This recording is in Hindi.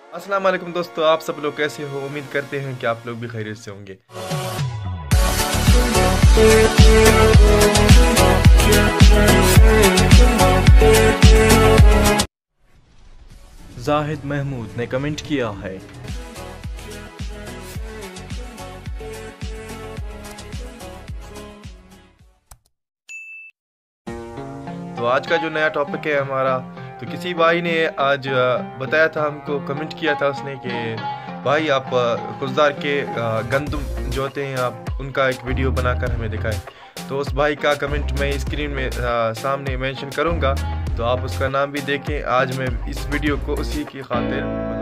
अस्सलाम वालेकुम दोस्तों, आप सब लोग कैसे हो? उम्मीद करते हैं कि आप लोग भी खैरियत से होंगे। जाहिद महमूद ने कमेंट किया है, तो आज का जो नया टॉपिक है हमारा, तो किसी भाई ने आज बताया था हमको, कमेंट किया था उसने कि भाई आप कुछदार के गंदम जो होते हैं आप उनका एक वीडियो बनाकर हमें दिखाएं। तो उस भाई का कमेंट मैं स्क्रीन में सामने मेंशन करूंगा, तो आप उसका नाम भी देखें। आज मैं इस वीडियो को उसी की खातिर